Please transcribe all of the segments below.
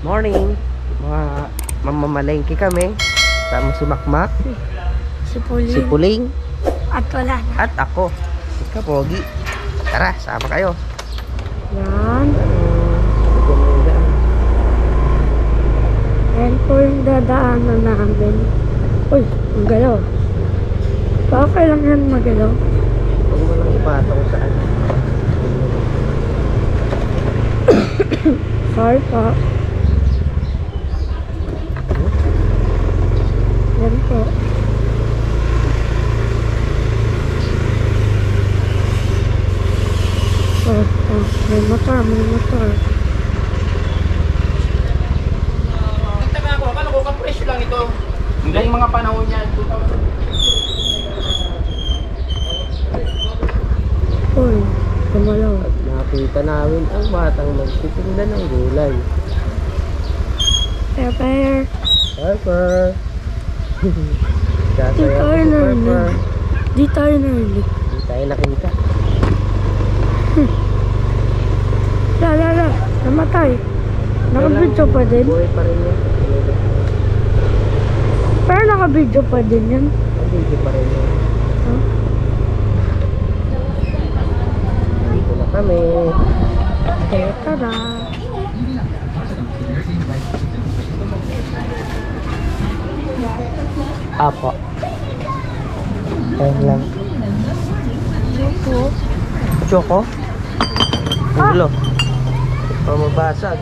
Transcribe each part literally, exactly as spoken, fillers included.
Morning. Mga mamamalengke kami. Sama si Makmak, Si Puling. si Puling, At wala na. at ako, si Kapogi. Tara, sama kayo. Yan. Yan po yung dadaanan namin. Uy, ang galaw. Okay lang yan magalaw. Huwag mo lang ipatong saan. Sorry po. Yan po. Oh, oh, may motor, may motor. Nagtaka ako, akala ko kapresyo lang ito. Yung mga panahon niya, two thousand. Uy, gumalaw. At nakita namin ang batang magtitinda ng gulay. Pepper. Pepper. Di Sasaya tayo si Pepper. narinig. Di tayo narinig. Di tayo nakita. La, la, la. Namatay. Nakabidyo pa din. Buhay pa rin yan. Pero nakabidyo pa din yan. Nandito pa rin yan. Huh? Dito na kami. Okay, tada. Apo. Ayun lang. Ito. Choco? Ang gulo. O mabasag.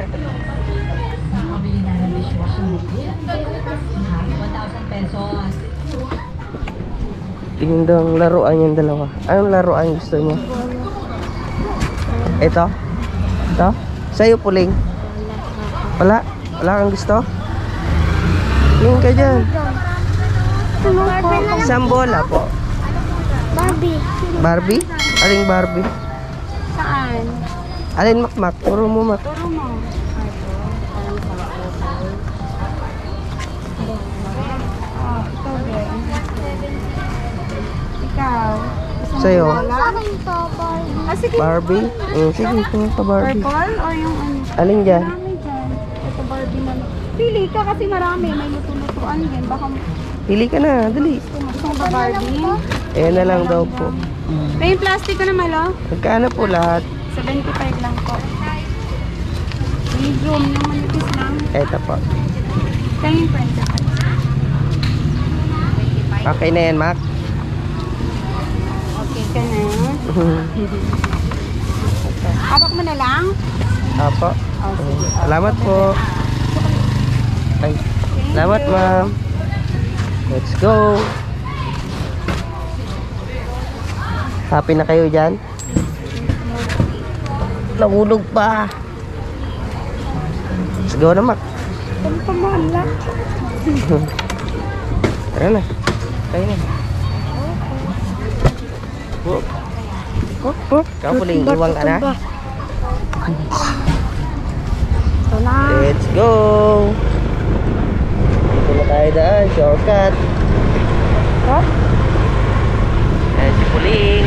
Tingin daw ang laruan yung dalawa. Anong laruan gusto niya? Ito? Ito? Sa'yo, Puling? Wala? Wala kang gusto? Tingin ka dyan. Isang bola po. Barbie. Barbie? Aling Barbie? Saan? Alin Makmak? Puro mo mak. Turo mo. Ah, ikaw din. Ikaw. Sa'yo? ito, Barbie. Ah, sige. Barbie? Mm, sige, tingin ka Barbie. Purple or yung ano? Alin dyan? Marami dyan. Ito Barbie na. Pili ka kasi marami. May luto-lutuan din. Baka Pili ka na, dali. gusto mo ba Barbie? Ayan na lang daw po. May plastic ko na malo? Magkano po lahat? seventy-five lang po. Medium, yung manipis lang. Eto po. Kaya yung twenty-five. Okay na yan, Mac. Okay ka na. Hawak mo na lang? Apo. Oh, sige. Salamat po. Ay, salamat ma'am. Let's go. Happy na kayo dyan? Nahulog pa. Let's go na, Mac. Ang pamala. Tara na. Tayo na. Oh. Oh, oh. Ikaw, Puling, iwang ka na? Ito na. Let's go. Dito na tayo daan. Shortcut. Huh? Ayan si Puling.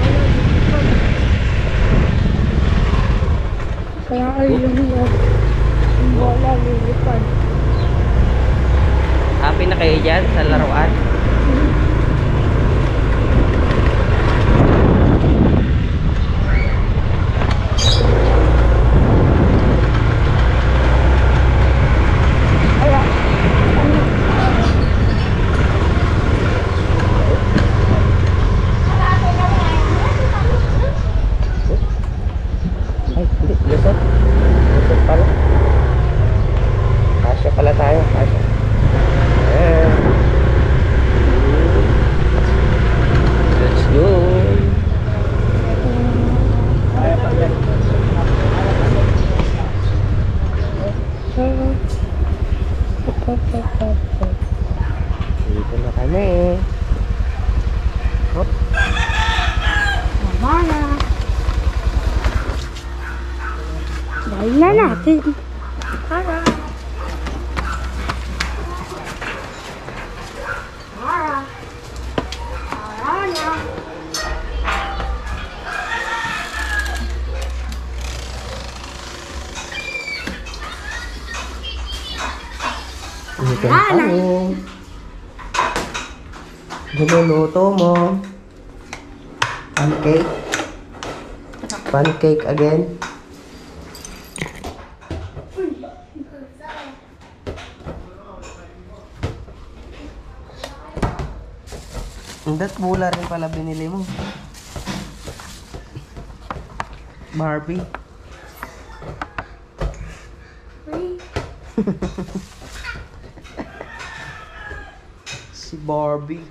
Kaya ay lumiyag. Ang bola lilipad. Happy na kayo dyan sa laruan? Kaya, Ay, hindi. Lusot. Lusot pala. Kasya pala tayo. Kasya. Ayan. Let's go. Dito na kami. Hop. tama na. Dahil na natin. Para. Para. Para na. Chicken tanong. Niluluto mo. Pancake. Pancake again. Indat bula rin pala binili mo. Barbie. Si Barbie.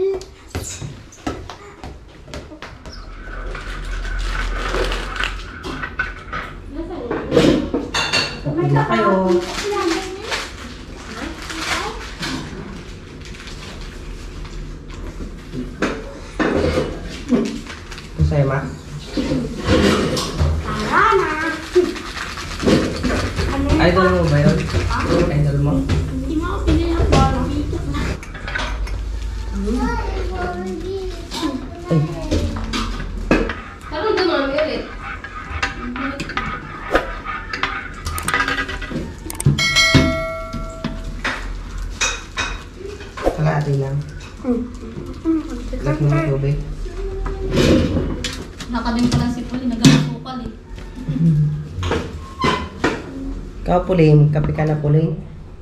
Kapit na kayo. Masaya ma? Idol mo ba yun? Idol mo? Hindi mo ako pinili ang Barbie. Ay, Ano naman ulit? kalahati lang. Lag mo ng tubig. Nakadim pa lang si Puli, nag-aasukal eh. Ikaw puling, kape ka na puling.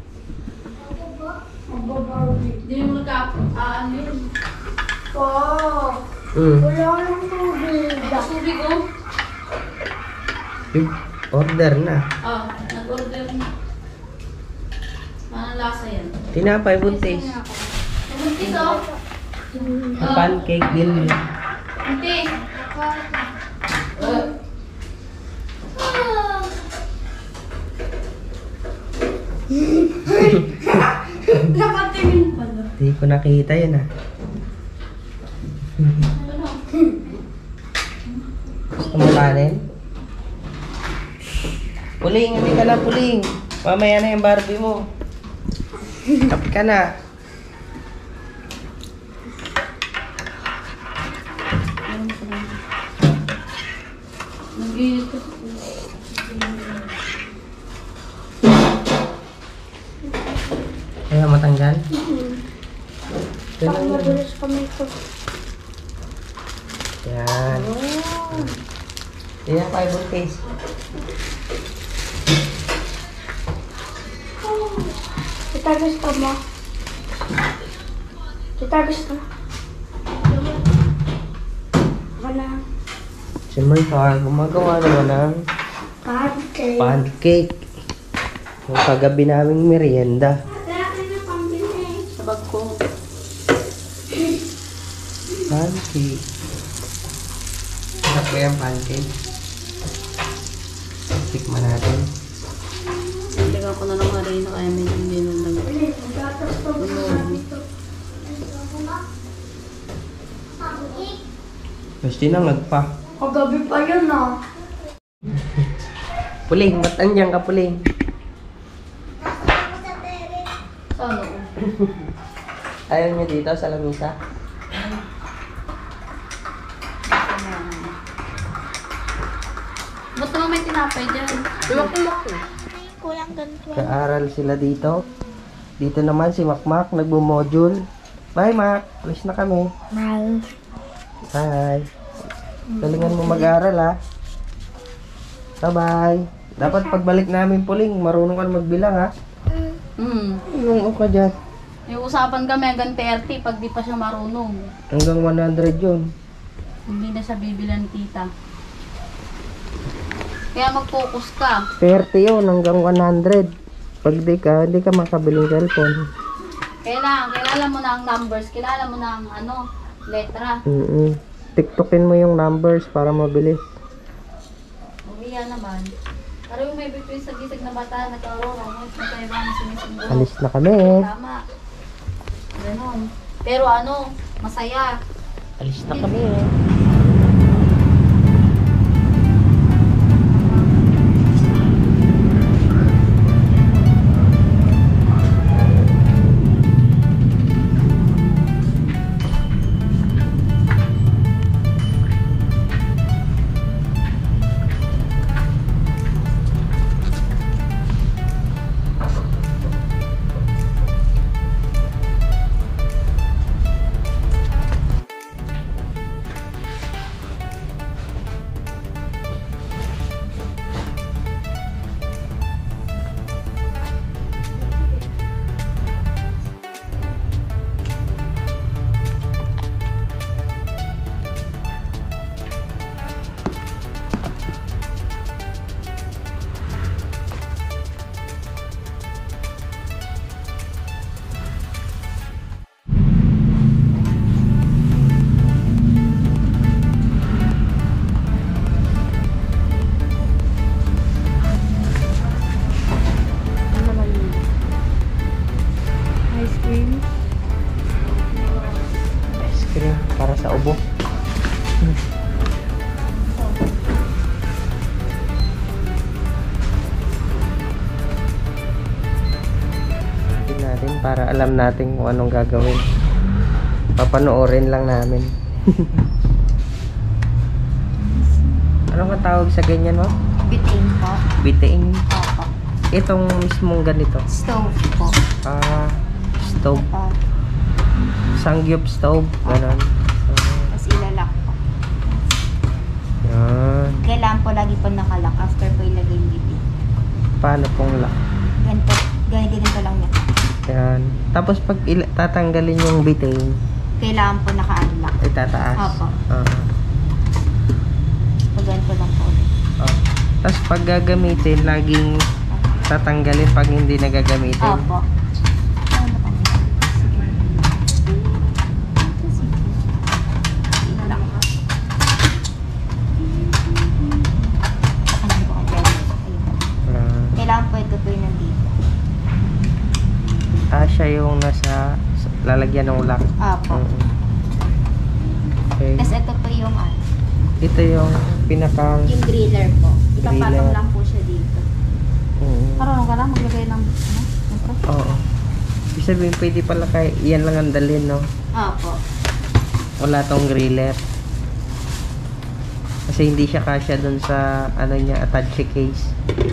Hindi mo nagka-ano yun. Oh, Mm. wala nang tubig. Tubig ko. Yung order na. Ah, nag-order na. Anong lasa yan? Tinapay buntis. Buntis oh. Ang pancake din. Buntis. Nakatingin pala. Hindi ko nakita yun ah. Ano? Gusto mo kanin? Puling, hindi ka na puling. Mamaya na yung Barbie mo. Kape ka na. Nag-iito. Kaya matanggal? Baka Ganun yun. mabilis kami ito. Yan. Yan, five buntis. Kita gusto mo? Kita gusto mo? Wala. Si Martha, gumagawa naman ng Pancake. pancake. Yung kagabi naming merienda. Sa bag ko. Pancake. Sarap ba yung pancake? Tikman natin. Tingnan ko na lang rin na kaya medyo hindi na lang. Gatas pa ba dito? Mas tinangag pa. Kagabi pa yun ah. Puling, ba't andyan ka puling? Sa ano? Ayaw niyo dito sa lamisa? Ba't naman may tinapay dyan? Lumak-lumak ko. Kulang ganito. Kaaral sila dito. Dito naman si Makmak nagbo-module. Bye Mak, alis na kami. Mal. Bye. Galingan mo mag-aral ha. Bye-bye. Dapat pagbalik namin puling, marunong ka na magbilang ha. Hmm. Anong ka dyan? May usapan kami hanggang thirty pag di pa siya marunong. Hanggang one hundred yun. Hindi na siya bibilan tita. Kaya mag-focus ka. thirty yun hanggang one hundred. Pag di ka, hindi ka makabiling cellphone. Kailangan, kilala mo na ang numbers, kilala mo na ang ano, letra. Mm-mm. TikTokin mo yung numbers para mabilis. Umiya naman. Pero yung may between sa gisig na bata, nag-aurora, no? Nagkaiba na sinisimbolo. Alis na kami. Tama. Ganon. Pero ano, masaya. Alis na kami. para alam natin kung anong gagawin. Papanoorin lang namin. Ano nga tawag sa ganyan mo? Biting po. Biting. Opo. Itong mismong ganito. Stove po. Ah, stove. Opo. Sangyup stove. Ganon. Tapos ilalak po. Yan. Kailangan po lagi po nakalak after po ilagay yung biting. Paano pong lock? Ganito. Ganito ganito lang yan. Yan. Tapos pag ila- tatanggalin yung biting, Kailangan po naka-unlock. ay tataas. Opo. Ah. So, ganito lang po ulit. Ah. Tapos pag gagamitin, laging tatanggalin pag hindi nagagamitin. Opo. Ano pa? Sige. Sige. Ilalak po. Ano po ang gawin? Ayun. Ah. Kailangan po ito po yung nandito. Ah, siya yung nasa lalagyan ng lock. Opo. Mm. Okay. Tapos ito po yung ano, Ito yung pinakang yung griller po. Ipapatong Griller. lang po siya dito. mm, Parang ka lang maglagay ng ano? Ito? oo. Ibig sabihin, pwede pala kay yan lang ang dalhin, no? Opo. Wala tong griller. Kasi hindi siya kasya dun sa ano niya, attache case.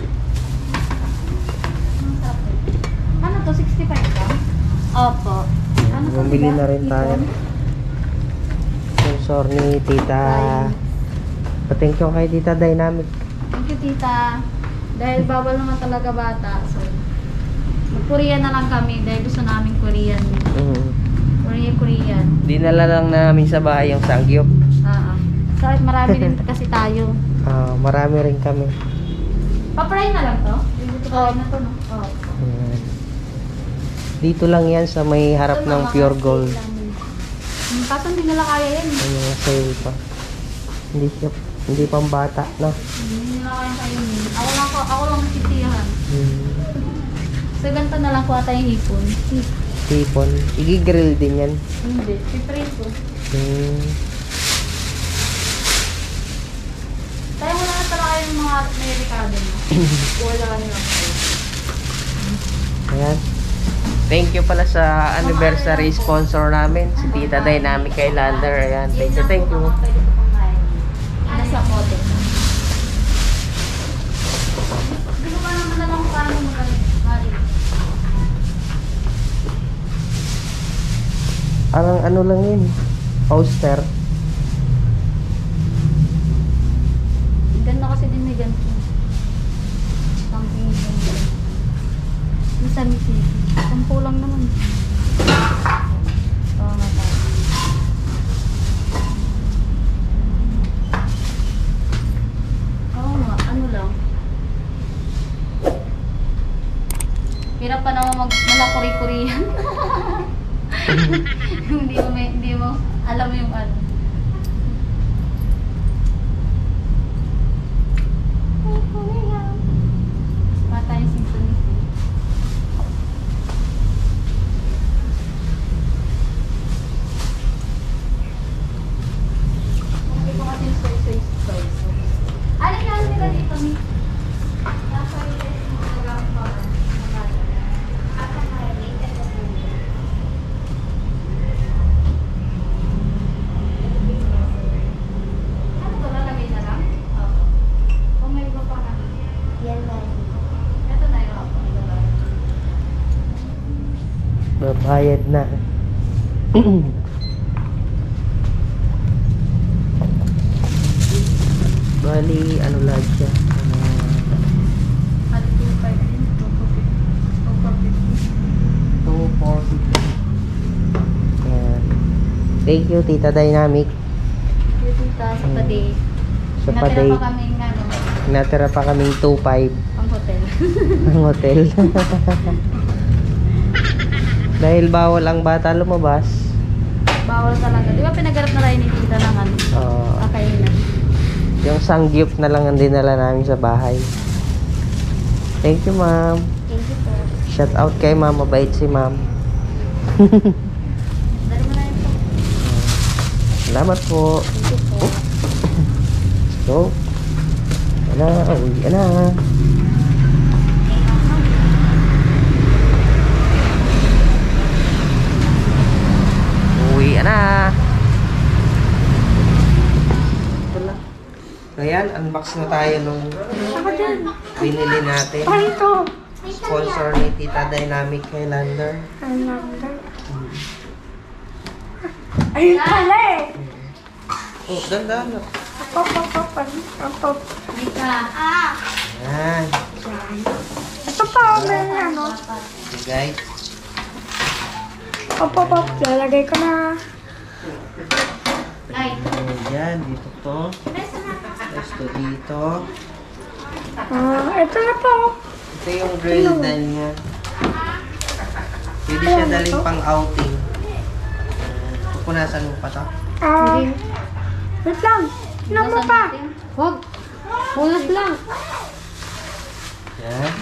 Ang sarap ito. Ano to? sixty-five ka? Opo. Ano to, Bumili diba? na rin tayo. Ipon? Sponsor ni Tita. Thank you kay Tita Dynamic. Thank you, tita. Dahil bawal naman talaga bata. So, mag-Korean na lang kami dahil gusto namin Korean. Mm. Korean, Korean. Dinala lang namin sa bahay yung sangyup. Ah, Kahit marami din kasi tayo. Ah, marami rin kami. Pa-fry na lang to? Dito pa na to, no? Oo. Ayan. Dito lang yan sa may harap Ito, ng mga Pure sale Gold. lang yun. Hmm, Kaso hindi nila kaya yan. eh. May mga sale pa. Hindi siya, hindi pang bata, no? Hindi nila kaya kainin. Ako lang, ako, ako lang nasisiyahan. Hmm. So, ganito na lang kuha tayong hipon. Sipon. Igigrill din yan. Hindi. Pipray ko. Hmm. Tayo mo na talaga yung mga may Ricardo mo. Wala ka nila. Ayan. Thank you pala sa anniversary sponsor namin, si Tita Dynamic Highlander. Ayan. Thank you, thank you. Pwede ko pang kain. Nasa kote. Hindi ko pa naman alam kung paano magaling. Parang ano lang yun. Poster. Ganda kasi din may ganito. Something ganito. Minsan misi. Sampo lang naman. Oo nga tayo. Oo nga, ano lang. Hirap pa naman mag malakuri-kurihan. Hindi mo, may, hindi mo alam yung ano. Mata yung symphony. Okay po kasi yung soy soy soy soy. Alin na nila dito ni? Nasa yung magagamit pa. At ang related na po. Ano to, lalagay na lang? Oo. Kung may iba pa na. Yan na. Ito na yung ako. Babayad na. Bali, ano lang siya. At two five din. two fifty. two forty. Ayan. Thank you, Tita Dynamic. Yung tita sa paday. Sa Natira paday. pa kami ng ano, Natira pa kaming two five pang hotel. ang hotel. Dahil bawal ang bata lumabas. Bawal talaga. Di ba pinagarap na tayo ni tita ng ano? Uh, Kakainan. yung sangyup na lang ang dinala namin sa bahay. Thank you, ma'am. Thank you po. Shout out kay ma'am. Mabait si ma'am. Dali mo na yun po. Salamat po. Thank you po. So, ano, uwi na. Ayan, unbox na tayo nung Saka dyan. binili natin. Paano to? Sponsor ni Tita Dynamic Highlander. Highlander. Ayun pala eh. Oh, dandan. Pop, pop, pop, pop, pop. Dika. Ah. Ayan. Ito pa, may ano. Okay, guys. Pop, pop, pop. Lalagay ko na. Ay. Ayan, dito to. Resto na. Resto dito. Ah, ito na po. Ito yung grill dahil niya. Pwede siya daling pang outing. Uh, pupunasan mo pa to. Ah, wait lang. Tingnan mo pa. Huwag. Punas lang. Yan.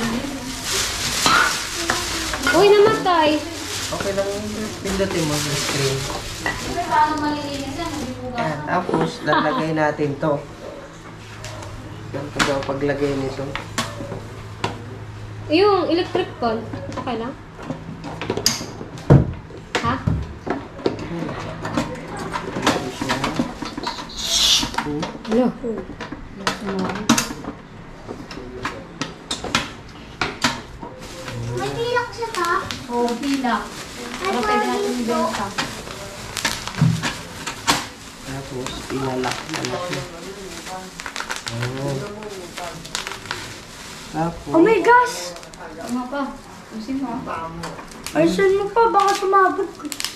Uy, namatay. Okay lang pindutin mo yung screen. Paano malilinis yan? Hindi po ba? Yan. Tapos, lalagay natin to. Ganito daw paglagay nito. Yung electric con. Okay lang? Ha? Ito siya. Hmm. Hello. May pilak siya ta? Oo, pilak. Pero pwede natin ibenta. Tapos, ilalak na siya. Ayan. Tapos, Oh my gosh. Ano pa? Usin mo. Ayusin mo pa, baka sumabog.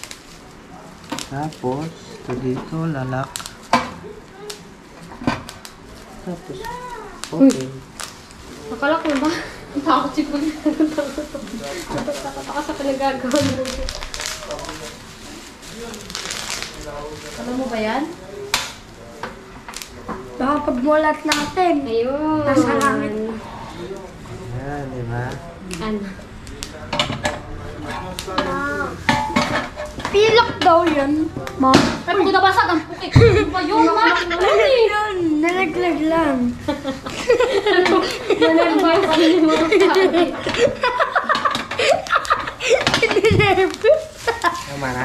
tapos, ito dito, lalak. Tapos, okay. Nakalak mo ba? Takot si Puli. Takot ako sa pinagagawa mo. Alam mo ba yan? Baka pagmulat natin. Ayun. Nasa langit. Ayan, di ba? Ano? Pilak daw yan. Ma. Ay, pag nabasag ang pukik. Ano ba yun, ma? Ano yun? Nalaglag lang. Nanambay pa rin mo. Nervous. Tama na?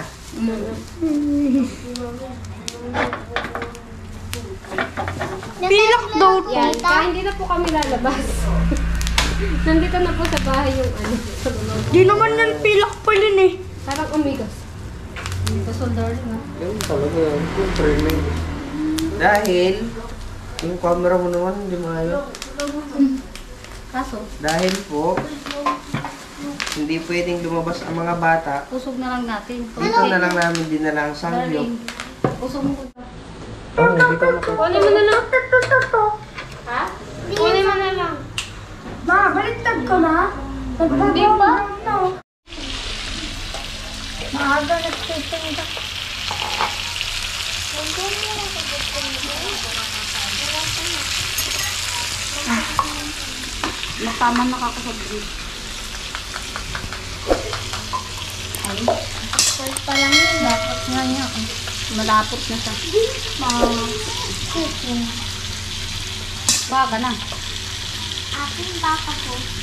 Pilak daw to. Yan. Kaya hindi na po kami lalabas. Nandito na po sa bahay yung ano. Sa loob. Di naman yan pilak pa rin eh. Parang umigos. Sa soldar na. Yun talaga yun. Yung permit. Dahil, yung camera mo naman, hindi maayon. Kaso, Dahil po, hindi pwedeng lumabas ang mga bata. usog na lang natin. Dito na lang namin dinalang sangyok. Darling, usog mo ko. Oh, dito na po. Kunin mo na lang. Ha? Kunin mo na lang. Ma, baliktad ko na. Hindi ba? No. Maaga nagtitinda. Matama nakakasabri. Ay. First pa lang yun. Dapat nga niya. Malapot na siya. Mga... Baga na. Aking baka ko.